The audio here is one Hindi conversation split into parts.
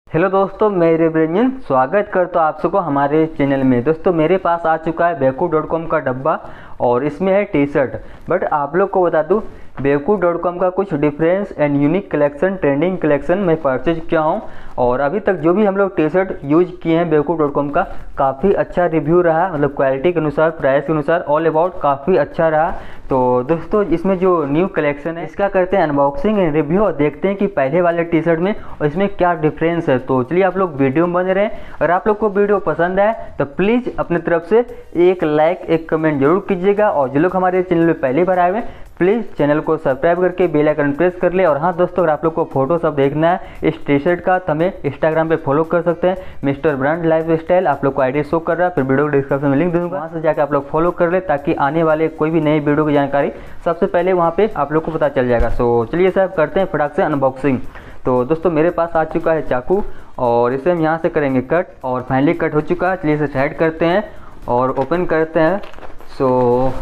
हेलो दोस्तों, मैं रिब्रंजन स्वागत करता हूँ आप सबको हमारे चैनल में। दोस्तों मेरे पास आ चुका है बेवकूफ़.com का डब्बा और इसमें है टी शर्ट। बट आप लोग को बता दूँ, बेवकूफ़.com का कुछ difference and unique collection, trending collection मैं परचेज किया हूँ। और अभी तक जो भी हम लोग टी शर्ट यूज किए हैं बेवकूफ़.com का, काफ़ी अच्छा रिव्यू रहा। मतलब क्वालिटी के अनुसार, प्राइस के अनुसार, ऑल अबाउट काफ़ी अच्छा रहा। तो दोस्तों इसमें जो न्यू कलेक्शन है इसका करते हैं अनबॉक्सिंग एंड रिव्यू और देखते हैं कि पहले वाले टी शर्ट में और इसमें क्या डिफरेंस है। तो चलिए आप लोग वीडियो में बने रहें। अगर आप लोग को वीडियो पसंद आए तो प्लीज़ अपनी तरफ से एक लाइक, एक कमेंट जरूर कीजिएगा। और जो लोग हमारे चैनल में पहली बार आए हुए हैं प्लीज़ चैनल को सब्सक्राइब करके बेल आइकन प्रेस कर ले। और हाँ दोस्तों, अगर आप लोग को फोटो सब देखना है इस टी शर्ट का तो हमें इंस्टाग्राम पे फॉलो कर सकते हैं, मिस्टर ब्रांड लाइफ स्टाइल। आप लोग को आईडी शो कर रहा है, फिर वीडियो डिस्क्रिप्शन में लिंक दूंगा, वहाँ से जाकर आप लोग फॉलो कर ले ताकि आने वाले कोई भी नई वीडियो की जानकारी सबसे पहले वहाँ पे आप लोग को पता चल जाएगा। सो चलिए सर करते हैं फटाक से अनबॉक्सिंग। तो दोस्तों मेरे पास आ चुका है चाकू और इसे हम यहाँ से करेंगे कट और फाइनली कट हो चुका है। चलिए इसे साइड करते हैं और ओपन करते हैं। सो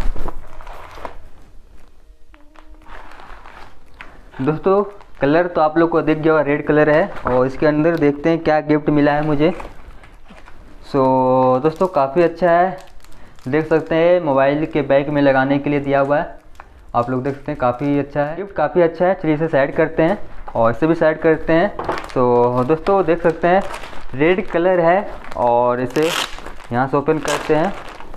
दोस्तों कलर तो आप लोग को दिख गया, रेड कलर है। और इसके अंदर देखते हैं क्या गिफ्ट मिला है मुझे। सो दोस्तों काफ़ी अच्छा है, देख सकते हैं मोबाइल के बैग में लगाने के लिए दिया हुआ है। आप लोग देख सकते हैं काफ़ी अच्छा है, गिफ्ट काफ़ी अच्छा है। चलिए इसे साइड करते हैं और इसे भी साइड करते हैं। तो दोस्तों देख सकते हैं रेड कलर है और इसे यहाँ से ओपन करते हैं।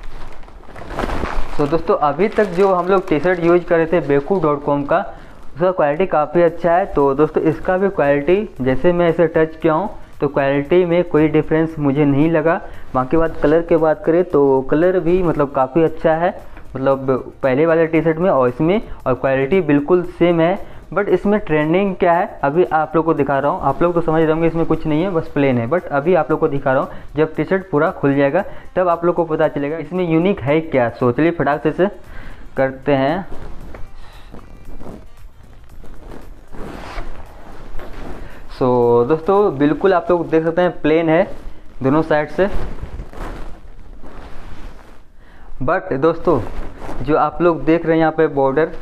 तो दोस्तों अभी तक जो हम लोग टी शर्ट यूज कर रहे थे बेवकूफ़.com का, उसका क्वालिटी काफ़ी अच्छा है। तो दोस्तों इसका भी क्वालिटी, जैसे मैं इसे टच किया हूँ तो क्वालिटी में कोई डिफरेंस मुझे नहीं लगा। बाकी बात कलर की बात करें तो कलर भी मतलब काफ़ी अच्छा है, मतलब पहले वाले टी शर्ट में और इसमें, और क्वालिटी बिल्कुल सेम है। बट इसमें ट्रेंडिंग क्या है अभी आप लोग को दिखा रहा हूँ। आप लोग तो समझ रहे होंगे इसमें कुछ नहीं है, बस प्लेन है। बट अभी आप लोग को दिखा रहा हूँ, जब टी शर्ट पूरा खुल जाएगा तब आप लोग को पता चलेगा इसमें यूनिक है क्या। सो चलिए फटाक से इसे करते हैं। सो दोस्तों बिल्कुल आप लोग देख सकते हैं प्लेन है दोनों साइड से। बट दोस्तों जो आप लोग देख रहे हैं यहाँ पे बॉर्डर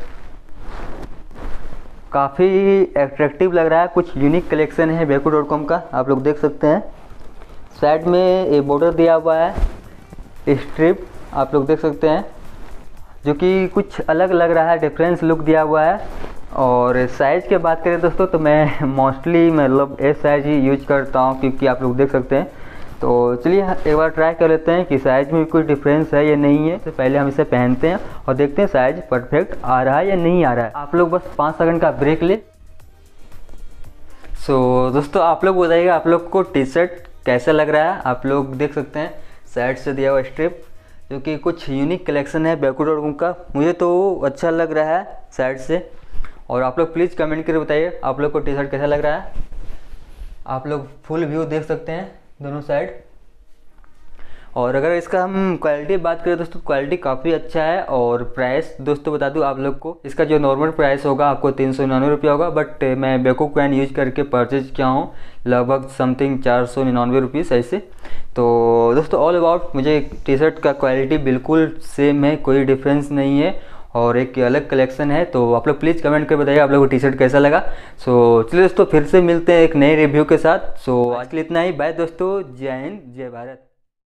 काफ़ी एट्रैक्टिव लग रहा है। कुछ यूनिक कलेक्शन है बेवकूफ़.com का, आप लोग देख सकते हैं। साइड में एक बॉर्डर दिया हुआ है, स्ट्रिप आप लोग देख सकते हैं, जो कि कुछ अलग लग रहा है, डिफरेंस लुक दिया हुआ है। और साइज़ की बात करें दोस्तों तो मैं मोस्टली मतलब एस साइज ही यूज करता हूँ, क्योंकि आप लोग देख सकते हैं। तो चलिए एक बार ट्राई कर लेते हैं कि साइज़ में कोई डिफरेंस है या नहीं है। तो पहले हम इसे पहनते हैं और देखते हैं साइज़ परफेक्ट आ रहा है या नहीं आ रहा है। आप लोग बस 5 सेकंड का ब्रेक ले। सो दोस्तों आप लोग बताइएगा आप लोग को टी शर्ट कैसा लग रहा है। आप लोग देख सकते हैं साइड से दिया हुआ स्ट्रिप, जो कि कुछ यूनिक कलेक्शन है बेवकूफ़.com का। मुझे तो अच्छा लग रहा है साइड से। और आप लोग प्लीज़ कमेंट करके बताइए आप लोग को टी शर्ट कैसा लग रहा है। आप लोग फुल व्यू देख सकते हैं दोनों साइड। और अगर इसका हम क्वालिटी बात करें दोस्तों, क्वालिटी काफ़ी अच्छा है। और प्राइस दोस्तों बता दूं आप लोग को, इसका जो नॉर्मल प्राइस होगा आपको 399 रुपया होगा। बट मैं बेवकूफ़ कॉइन यूज करके परचेज किया हूँ लगभग समथिंग 499 रुपीज़ ऐसे। तो दोस्तों ऑल अबाउट मुझे टी शर्ट का क्वालिटी बिल्कुल सेम है, कोई डिफरेंस नहीं है और एक अलग कलेक्शन है। तो आप लोग प्लीज़ कमेंट कर बताइए आप लोगों को टी शर्ट कैसा लगा। सो चलिए दोस्तों फिर से मिलते हैं एक नए रिव्यू के साथ। सो आज के लिए इतना ही, बाय दोस्तों, जय हिंद, जय भारत।